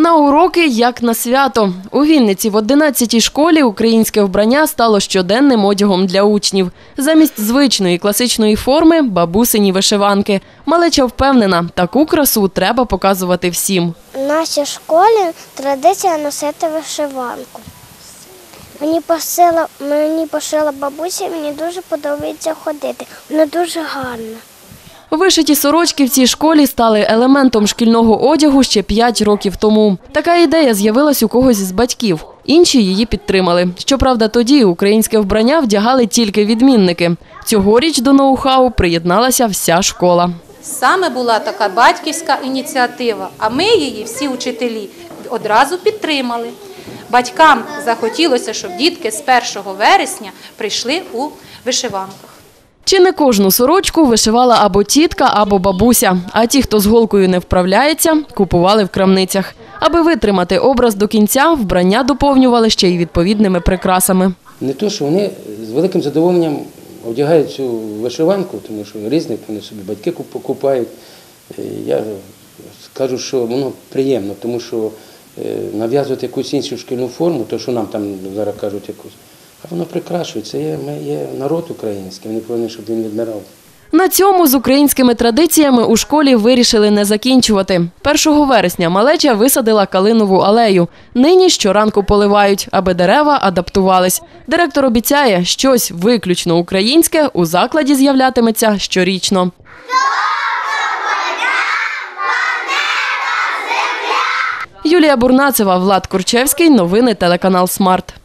На уроки, як на свято. У Вінниці в 11-й школі українське вбрання стало щоденним одягом для учнів. Замість звичної класичної форми – бабусині вишиванки. Малеча впевнена, таку красу треба показувати всім. У нашій школі традиція носити вишиванку. Мені пошила бабуся, і мені дуже подобається ходити. Вона дуже гарна. Вишиті сорочки в цій школі стали елементом шкільного одягу ще 5 років тому. Така ідея з'явилась у когось з батьків. Інші її підтримали. Щоправда, тоді українське вбрання вдягали тільки відмінники. Цьогоріч до ноу-хау приєдналася вся школа. Саме була така батьківська ініціатива, а ми її, всі учителі, одразу підтримали. Батькам захотілося, щоб дітки з 1 вересня прийшли у вишиванках. Чи не кожну сорочку вишивала або тітка, або бабуся. А ті, хто з голкою не вправляється, купували в крамницях. Аби витримати образ до кінця, вбрання доповнювали ще й відповідними прикрасами. Не то, що вони з великим задоволенням одягають цю вишиванку, тому що різних вони собі батьки купують. Я скажу, що воно приємно, тому що нав'язувати якусь іншу шкільну форму, то, що нам там зараз кажуть якусь, а воно прикрашує. Це є народ український, вони повинні, щоб він відмирав. На цьому з українськими традиціями у школі вирішили не закінчувати. 1 вересня малеча висадила калинову алею. Нині щоранку поливають, аби дерева адаптувались. Директор обіцяє, щось виключно українське у закладі з'являтиметься щорічно. Юлія Бурнацева, Влад Курчевський. Новини телеканал «Смарт».